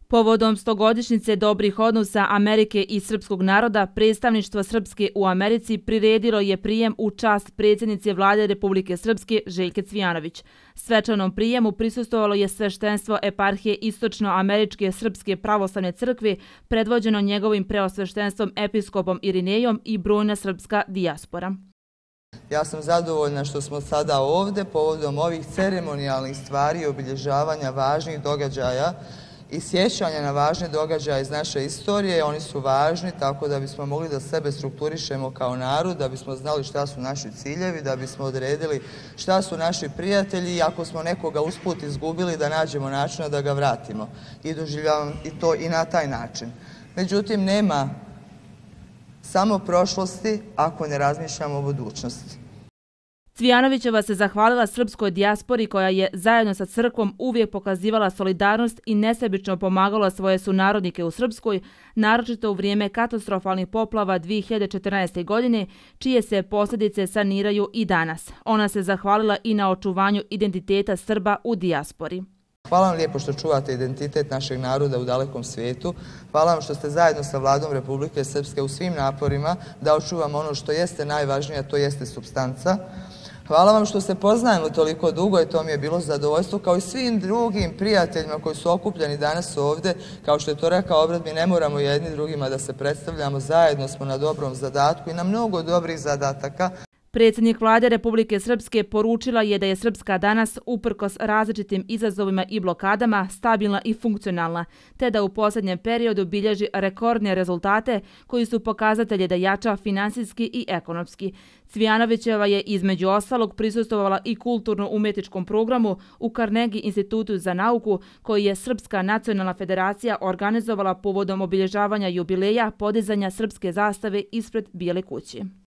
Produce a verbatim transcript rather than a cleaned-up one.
Povodom stogodišnjice dobrih odnosa Amerike i srpskog naroda, predstavništvo Srpske u Americi priredilo je prijem u čast predsjednice Vlade Republike Srpske Željke Cvijanović. Svečanom prijemu prisustvovalo je sveštenstvo eparhije Istočnoameričke Srpske pravoslavne crkve, predvođeno njegovim preosveštenstvom episkopom Irinejom i brojna srpska dijaspora. Ja sam zadovoljna što smo sada ovdje povodom ovih ceremonijalnih stvari i obilježavanja važnih događaja i sjećanja na važne događaje iz naše istorije. Oni su važni tako da bismo mogli da sebe strukturišemo kao narod, da bismo znali šta su naši ciljevi, da bismo odredili šta su naši prijatelji i ako smo nekoga usput izgubili da nađemo načina da ga vratimo. I doživljavam i to i na taj način. Međutim, nema samo prošlosti ako ne razmišljamo o budućnosti. Cvijanovićeva se zahvalila srpskoj dijaspori koja je zajedno sa crkvom uvijek pokazivala solidarnost i nesebično pomagala svoje sunarodnike u Srpskoj, naročito u vrijeme katastrofalnih poplava dvije hiljade četrnaeste. godine, čije se posljedice saniraju i danas. Ona se zahvalila i na očuvanju identiteta Srba u dijaspori. Hvala vam lijepo što čuvate identitet našeg naroda u dalekom svijetu. Hvala vam što ste zajedno sa Vladom Republike Srpske u svim naporima da očuvamo ono što jeste najvažnije, a to jeste supstanca. Hvala vam što se poznajemo toliko dugo i to mi je bilo zadovoljstvo, kao i svim drugim prijateljima koji su okupljeni danas ovdje. Kao što je to rekao obrat, mi ne moramo jedni drugima da se predstavljamo, zajedno smo na dobrom zadatku i na mnogo dobrih zadataka. Predsjednik Vlade Republike Srpske poručila je da je Srpska danas, uprkos različitim izazovima i blokadama, stabilna i funkcionalna, te da u posljednjem periodu bilježi rekordne rezultate koji su pokazatelji da jača finansijski i ekonomski. Cvijanovićeva je između ostalog prisustvovala i kulturno-umjetničkom programu u Carnegie institutu za nauku koji je Srpska nacionalna federacija organizovala povodom obilježavanja jubileja podizanja srpske zastave ispred Bijele kuće.